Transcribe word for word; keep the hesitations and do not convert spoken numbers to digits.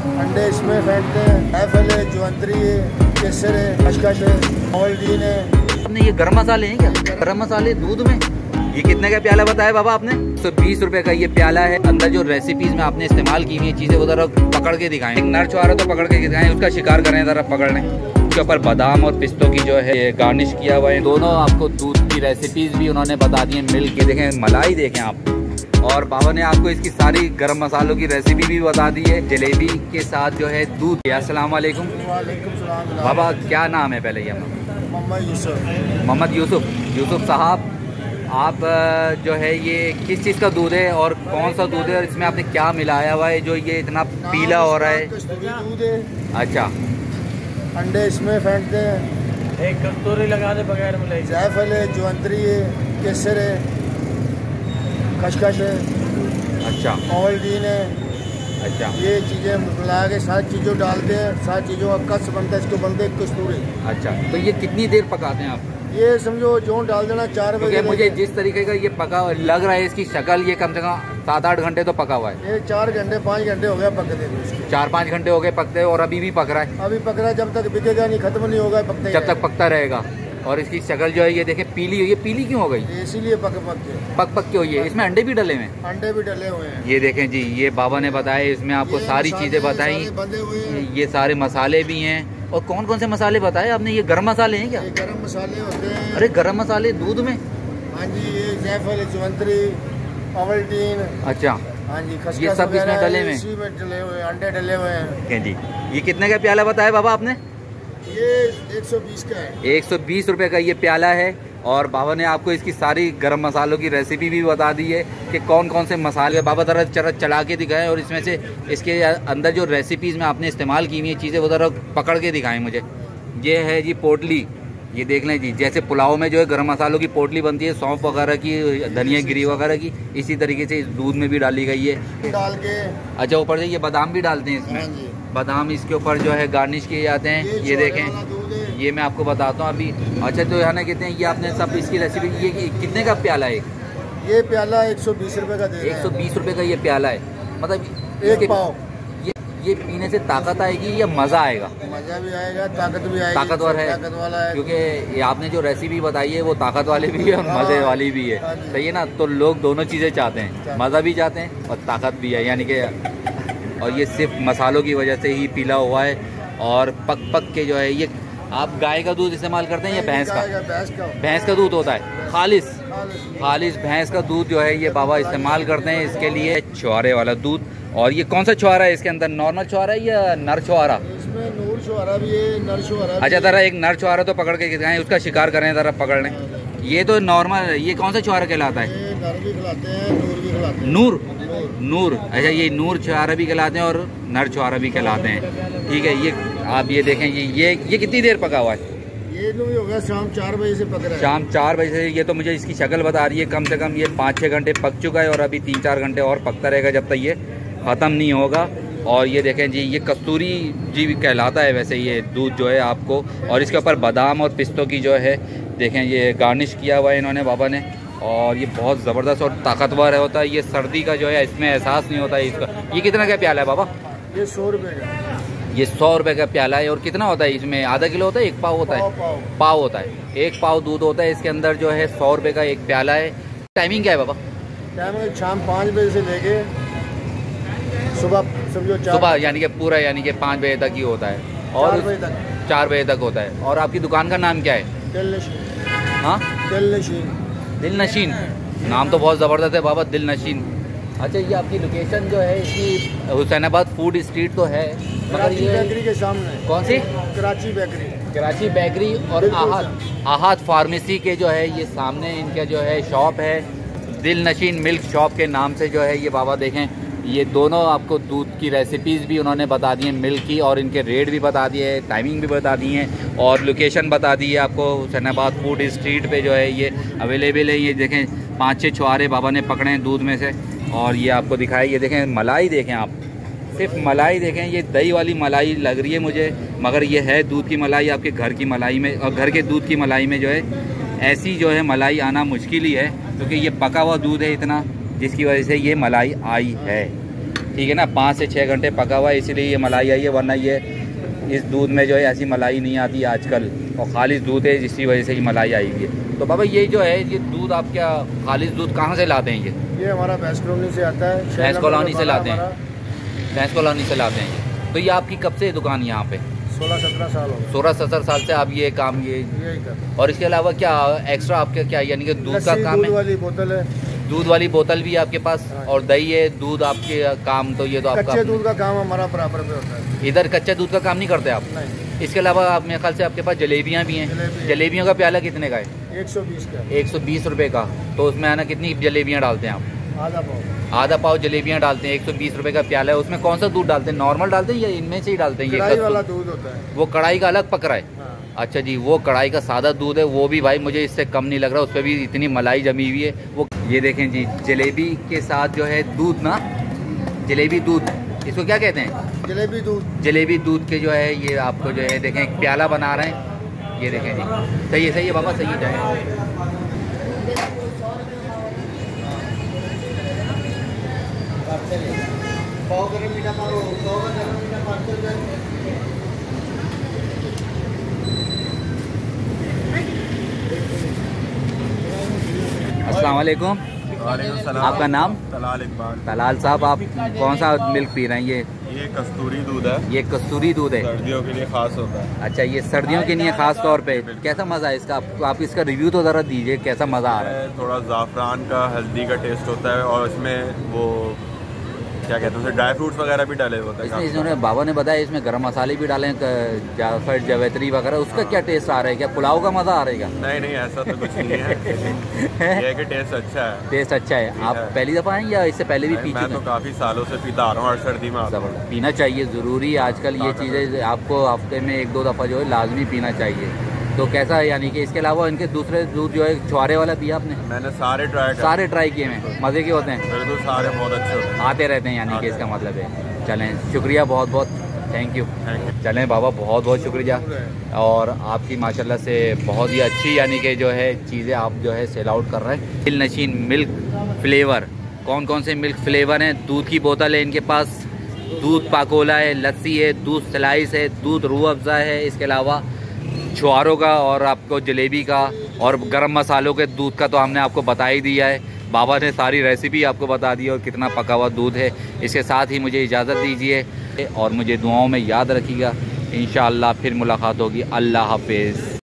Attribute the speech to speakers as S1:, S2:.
S1: अंडे इसमें फेंटते हैं, एफल है, जवंतरी है, केसर है, खशखश है, ओवल्टीन है।
S2: आपने ये गरम मसाले हैं क्या? गरम मसाले दूध में। ये कितने का प्याला बताया बाबा आपने? एक सौ बीस रुपए का ये प्याला है। अंदर जो रेसिपीज में आपने इस्तेमाल की हुई है चीजें वो जरा पकड़ के दिखाएं। एक नर छुआरा तो पकड़ के दिखाएं, उसका शिकार करें जरा, पकड़ लें। उसके ऊपर बादाम और पिस्तों की जो है गार्निश किया हुआ है। दोनों आपको दूध की रेसिपीज भी उन्होंने बता दी है। मिल्क की देखें, मलाई देखें आप। और बाबा ने आपको इसकी सारी गरम मसालों की रेसिपी भी बता दी है। जलेबी के साथ जो है दूध। अस्सलाम वालेकुम।
S1: वालेकुम सलाम।
S2: बाबा क्या नाम है पहले? ये
S1: मोहम्मद यूसुफ।
S2: मोहम्मद यूसुफ। यूसुफ साहब, आप जो है ये किस चीज़ का दूध है और कौन सा दूध है और इसमें आपने क्या मिलाया हुआ है जो ये इतना पीला हो रहा है?
S1: दूध है।
S2: अच्छा।
S1: अंडे इसमें फेंटते हैं,
S3: एक कस्तूरी लगा दे बगैर मलाई।
S1: जायफल है, जवंतरी है, केसर है, खशखश है,
S2: अच्छा,
S1: ओवल्टीन है।
S2: अच्छा,
S1: ये चीज़ें मिला के सात चीज़ों डालते हैं, सात चीज़ों का कस बनता है, इसको बनते हैं कस्तूरी।
S2: अच्छा, तो ये कितनी देर पकाते हैं आप?
S1: ये समझो जो डाल देना चार बजे।
S2: मुझे जिस तरीके का ये पका लग रहा है, इसकी शक्ल, ये कम से कम सात आठ घंटे तो पका हुआ है।
S1: ये चार घंटे पाँच घंटे हो गए पकते हुए।
S2: चार पाँच घंटे हो गए पकते और अभी भी पक रहा है।
S1: अभी पक रहा है, जब तक बिकेगा नहीं, खत्म नहीं होगा, पकते
S2: जब तक पकता रहेगा। और इसकी शक्ल जो है ये देखें पीली हुई है। पीली क्यों हो गई?
S1: इसीलिए पक पक के
S2: पक पक के हुई है। इसमें अंडे भी डले हुए हैं।
S1: अंडे भी डले हुए हैं।
S2: ये देखें जी, ये बाबा ने बताया, इसमें आपको सारी चीज़ें बताई।
S1: बंधे हुए हैं।
S2: ये सारे मसाले भी हैं। और कौन कौन से मसाले बताए आपने? ये गरम मसाले हैं क्या?
S1: ये गरम मसाले होते हैं।
S2: अरे गरम मसाले दूध में?
S1: हाँ जी, ये जायफल, जवंतरी, ओवल्टीन।
S2: अच्छा,
S1: हाँ जी, खसखस
S2: ये सब इसमें डले हुए हैं।
S1: इसी में डले हुए हैं, अंडे डले हुए हैं।
S2: क्या जी? ये कितने का प्याला बताया बाबा आपने?
S1: ये एक सौ बीस का है।
S2: एक सौ बीस रुपए का ये प्याला है। और बाबा ने आपको इसकी सारी गरम मसालों की रेसिपी भी बता दी है कि कौन कौन से मसाले बाबा जरा जरा चला के दिखाएं। और इसमें से इसके अंदर जो रेसिपीज़ में आपने इस्तेमाल की हुई है चीज़ें वो जरा पकड़ के दिखाएं मुझे। ये है जी पोटली, ये देख लें जी, जैसे पुलाव में जो है गरम मसालों की पोटली बनती है, सौंफ वगैरह की, धनिया गिरी वगैरह की, इसी तरीके से इस दूध में भी डाली गई है।
S1: डाल के
S2: अच्छा, ऊपर से ये बादाम भी डालते हैं इसमें। बादाम इसके ऊपर जो है गार्निश किए जाते हैं। ये, ये देखें, ये मैं आपको बताता हूँ अभी। अच्छा, तो यहाँ ना कहते हैं ये आपने सब इसकी रेसिपी। ये कितने का प्याला है?
S1: ये प्याला एक सौ बीस रुपये का दे रहे हैं।
S2: एक सौ बीस रुपये का ये प्याला है। मतलब
S1: एक पाव।
S2: ये ये पीने से ताकत आएगी या मज़ा आएगा?
S1: मज़ा भी आएगा, ताकत भी आएगी।
S2: ताकतवर है,
S1: ताकत वाला है।
S2: क्योंकि ये आपने जो रेसिपी बताई है वो ताकत वाली भी है और मज़े वाली भी है। सही है ना? तो लोग दोनों चीज़ें चाहते हैं, मज़ा भी चाहते हैं और ताकत भी है, यानी कि। और ये सिर्फ मसालों की वजह से ही पीला हुआ है। और पक पक के जो है ये। आप गाय का दूध इस्तेमाल करते हैं या भैंस का?
S1: भैंस का
S2: भैंस का दूध होता है खालिस। खालिस भैंस का दूध जो है ये बाबा इस्तेमाल करते हैं इसके लिए। छुआरे वाला दूध। और ये कौन सा छुआरा है इसके अंदर? नॉर्मल छुआरा है या नर छुआरा?
S1: इसमें नूर छुआरा भी है, नर छुआरा।
S2: अच्छा, जरा एक नर छुआरा तो पकड़ के दिखाएं, उसका शिकार करें जरा, पकड़ लें। ये तो नॉर्मल है। ये कौन सा छुआरा कहलाता है?
S1: ये नर भी खिलाते हैं, नूर भी खिलाते हैं।
S2: नूर? नूर। अच्छा, ये नूर छुआरा भी कहलाते हैं और नर छुआरा भी कहलाते हैं। ठीक है, ये आप ये देखें, ये ये ये कितनी देर पका हुआ है?
S1: ये तो भी हो गया शाम चार बजे से पक रहा है।
S2: शाम चार बजे से। ये तो मुझे इसकी शक्ल बता रही है, कम से कम ये पाँच छः घंटे पक चुका है और अभी तीन चार घंटे और पकता रहेगा जब तक ये ख़त्म नहीं होगा। और ये देखें जी, ये कस्तूरी जी भी कहलाता है वैसे ये दूध जो है आपको। और इसके ऊपर बादाम और पिस्तों की जो है देखें ये गार्निश किया हुआ है इन्होंने बाबा ने। और ये बहुत ज़बरदस्त और ताकतवर होता है। ये सर्दी का जो है इसमें एहसास नहीं होता है इसका। ये कितना का प्याला है बाबा?
S1: ये सौ रुपये का।
S2: ये सौ रुपये का प्याला है। और कितना होता है इसमें? आधा किलो होता है? एक पाव होता है?
S1: पाव,
S2: पाव होता है। एक पाव दूध होता है इसके अंदर जो है। सौ रुपये का एक प्याला है। टाइमिंग क्या है बाबा?
S1: टाइम शाम पाँच बजे से लेके सुबह समझो
S2: सुबह, यानी कि पूरा यानी कि पाँच बजे तक ही होता है। और
S1: चार बजे तक
S2: चार बजे तक होता है। और आपकी दुकान का नाम क्या है?
S1: दिल नशीन।
S2: हाँ,
S1: दिल नशीन।
S2: दिल नशीन। नाम तो बहुत ज़बरदस्त है बाबा, दिल नशीन। अच्छा, ये आपकी लोकेशन जो है इसकी हुसैनाबाद फूड स्ट्रीट तो है, मगर ये
S1: बेकरी के सामने।
S2: कौन सी?
S1: कराची बेकरी।
S2: कराची बेकरी और आहद आहद फार्मेसी के जो है ये सामने इनका जो है शॉप है। दिल नशीन मिल्क शॉप के नाम से जो है ये बाबा देखें, ये दोनों आपको दूध की रेसिपीज़ भी उन्होंने बता दी हैं मिल्क की, और इनके रेट भी बता दिए, टाइमिंग भी बता दी हैं, और लोकेशन बता दी है आपको। हुसैनाबाद फूड स्ट्रीट पे जो है ये अवेलेबल है। ये देखें पाँच छः छुआरे बाबा ने पकड़े हैं दूध में से, और ये आपको दिखाई। ये देखें मलाई, देखें आप सिर्फ मलाई देखें, ये दही वाली मलाई लग रही है मुझे, मगर ये है दूध की मलाई। आपके घर की मलाई में और घर के दूध की मलाई में जो है ऐसी जो है मलाई आना मुश्किल ही है, क्योंकि ये पका हुआ दूध है इतना, जिसकी वजह से ये मलाई आई है। ठीक है ना, पाँच से छः घंटे पका हुआ है, इसीलिए ये मलाई आई है, वरना ये इस दूध में जो है ऐसी मलाई नहीं आती आजकल, और खालिश दूध है जिसकी वजह से ये मलाई आएगी। तो बाबा ये जो है ये दूध आप क्या खालिश दूध कहाँ से लाते हैं? ये
S1: ये हमारा भैंस कॉलोनी से आता है,
S2: भैंस कॉलोनी से लाते हैं, भैंस कॉलोनी से लाते हैं। तो ये आपकी कब से दुकान यहाँ पे?
S1: सोलह सत्रह साल हो गए।
S2: सोलह सत्रह साल से आप ये काम ये
S1: यही कर।
S2: और इसके अलावा क्या एक्स्ट्रा आपका क्या यानी कि दूध का काम
S1: दूध
S2: है?
S1: वाली बोतल है,
S2: दूध वाली बोतल भी है आपके पास,
S1: हाँ।
S2: और दही है, दूध आपके काम तो ये तो आपका
S1: कच्चे दूध का काम हमारा बराबर पे होता है।
S2: इधर कच्चे दूध का काम नहीं करते आप?
S1: नहीं।
S2: इसके अलावा आप मेरे ख्याल से आपके पास जलेबियाँ भी हैं।
S1: जलेबी।
S2: जलेबियों का प्याला कितने का है?
S1: एक सौ बीस का।
S2: एक सौ बीस रुपये का। तो उसमें आना कितनी जलेबियाँ डालते हैं आप?
S1: आधा पाव।
S2: आधा पाव जलेबियाँ डालते हैं, एक सौ बीस रुपये का प्याला है। उसमें कौन सा दूध डालते हैं? नॉर्मल डालते हैं या इनमें से ही डालते हैं?
S1: कढ़ाई
S2: ये
S1: वाला दूध होता है,
S2: वो कढ़ाई का अलग पक रहा है।
S1: हाँ।
S2: अच्छा जी, वो कढ़ाई का सादा दूध है, वो भी भाई मुझे इससे कम नहीं लग रहा, उस पर भी इतनी मलाई जमी हुई है। वो ये देखें जी, जलेबी के साथ जो है दूध ना, जलेबी दूध इसको क्या कहते हैं?
S1: जलेबी दूध।
S2: जलेबी दूध के जो है ये आपको जो है देखें एक प्याला बना रहे हैं। ये देखें जी, सही है सही है बाबा, सही है जाए। अस्सलाम वालेकुम। आपका नाम?
S4: तलाल इकबाल।
S2: तलाल साहब, आप कौन सा मिल्क पी रहे हैं? ये
S4: ये कस्तूरी दूध है,
S2: ये कस्तूरी दूध है।
S4: सर्दियों के लिए खास होता है।
S2: अच्छा, ये सर्दियों के लिए खास तौर पे। कैसा मज़ा है इसका? आप, आप इसका रिव्यू तो ज़रा दीजिए, कैसा मज़ा आ रहा है?
S4: थोड़ा ज़ाफ़रान का हल्दी का टेस्ट होता है, और इसमें वो क्या कहते हैं, ड्राई फ्रूट्स वगैरह भी डाले होते हैं।
S2: इसमें इसमें बाबा ने बताया इसमें गरम मसाले भी डाले हैं, जाफर जावित्री वगैरह। उसका
S4: हाँ।
S2: क्या टेस्ट आ रहा है? क्या पुलाव का मज़ा आ रहेगा?
S4: नहीं नहीं, ऐसा तो कुछ नहीं है। ये है कि टेस्ट अच्छा है।
S2: टेस्ट अच्छा है। आप
S4: है।
S2: पहली दफ़ा हैं या इससे पहले भी पी
S4: मैं
S2: चुके
S4: तो
S2: हैं?
S4: काफ़ी सालों से पीता आ रहा हूँ, हर सर्दी में आता हूँ।
S2: पीना चाहिए, ज़रूरी है आजकल ये चीज़ें, आपको हफ्ते में एक दो दफ़ा जो है लाजमी पीना चाहिए। तो कैसा है यानी कि इसके अलावा इनके दूसरे दूध जो है छुआरे वाला दिया आपने?
S4: मैंने सारे ट्राई
S2: सारे ट्राई किए हैं, मज़े के होते हैं?
S4: बिल्कुल, सारे बहुत अच्छे होते हैं।
S2: आते रहते हैं यानी कि इसका मतलब है। चलें, शुक्रिया बहुत बहुत, थैंक यू।
S4: Thank you.
S2: चलें बाबा, बहुत बहुत शुक्रिया। और आपकी माशाल्लाह से बहुत ही अच्छी यानी कि जो है चीज़ें आप जो है सेल आउट कर रहे हैं। दिल नशीन मिल्क फ्लेवर, कौन कौन से मिल्क फ्लेवर हैं? दूध की बोतल है इनके पास, दूध पाकोला है, लस्सी है, दूध स्लाइस है, दूध रूह अफ़ज़ा है, इसके अलावा छुआरों का और आपको जलेबी का और गरम मसालों के दूध का तो हमने आपको बता ही दिया है। बाबा ने सारी रेसिपी आपको बता दी और कितना पका हुआ दूध है। इसके साथ ही मुझे इजाज़त दीजिए और मुझे दुआओं में याद रखिएगा। इंशाअल्लाह फिर मुलाकात होगी। अल्लाह हाफिज़।